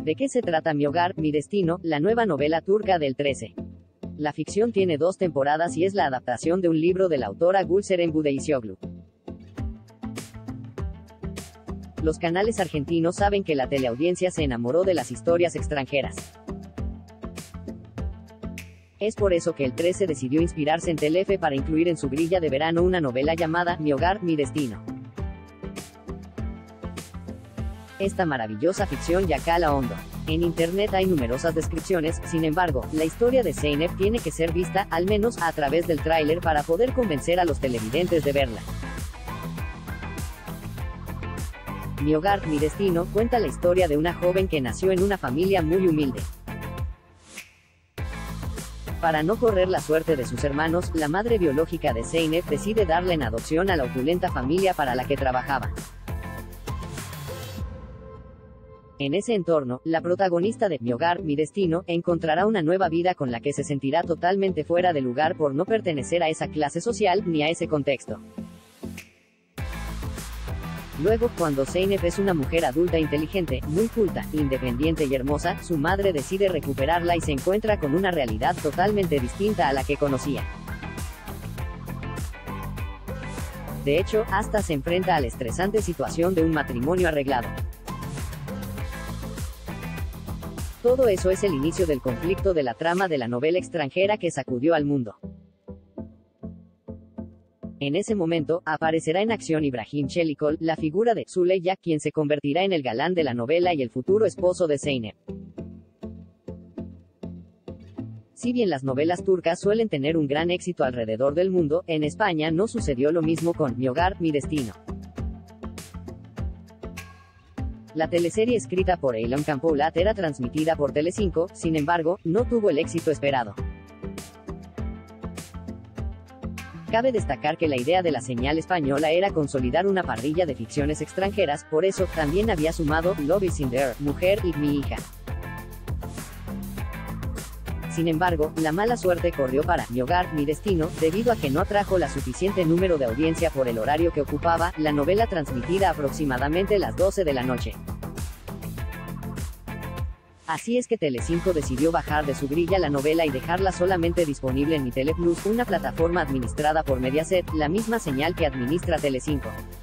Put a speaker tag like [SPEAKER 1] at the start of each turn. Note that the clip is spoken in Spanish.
[SPEAKER 1] ¿De qué se trata Mi hogar, mi destino, la nueva novela turca del 13? La ficción tiene 2 temporadas y es la adaptación de un libro de la autora Gülseren Budeysioğlu. Los canales argentinos saben que la teleaudiencia se enamoró de las historias extranjeras. Es por eso que el 13 decidió inspirarse en Telefe para incluir en su grilla de verano una novela llamada Mi hogar, mi destino. Esta maravillosa ficción ya cala hondo. En internet hay numerosas descripciones, sin embargo, la historia de Zeynep tiene que ser vista, al menos, a través del tráiler para poder convencer a los televidentes de verla. Mi hogar, mi destino, cuenta la historia de una joven que nació en una familia muy humilde. Para no correr la suerte de sus hermanos, la madre biológica de Zeynep decide darla en adopción a la opulenta familia para la que trabajaba. En ese entorno, la protagonista de Mi hogar, mi destino, encontrará una nueva vida con la que se sentirá totalmente fuera de lugar por no pertenecer a esa clase social, ni a ese contexto. Luego, cuando Zeynep es una mujer adulta inteligente, muy culta, independiente y hermosa, su madre decide recuperarla y se encuentra con una realidad totalmente distinta a la que conocía. De hecho, hasta se enfrenta a la estresante situación de un matrimonio arreglado. Todo eso es el inicio del conflicto de la trama de la novela extranjera que sacudió al mundo. En ese momento, aparecerá en acción Ibrahim Çelikol, la figura de Süleyxa, quien se convertirá en el galán de la novela y el futuro esposo de Zeynep. Si bien las novelas turcas suelen tener un gran éxito alrededor del mundo, en España no sucedió lo mismo con Mi hogar, mi destino. La teleserie escrita por Aylan Campoulat era transmitida por Telecinco, sin embargo, no tuvo el éxito esperado. Cabe destacar que la idea de la señal española era consolidar una parrilla de ficciones extranjeras, por eso, también había sumado Love is in the air, Mujer y Mi hija. Sin embargo, la mala suerte corrió para Mi hogar, mi destino, debido a que no atrajo la suficiente número de audiencia por el horario que ocupaba, la novela transmitida aproximadamente las 12 de la noche. Así es que Telecinco decidió bajar de su grilla la novela y dejarla solamente disponible en Mi Teleplus, una plataforma administrada por Mediaset, la misma señal que administra Telecinco.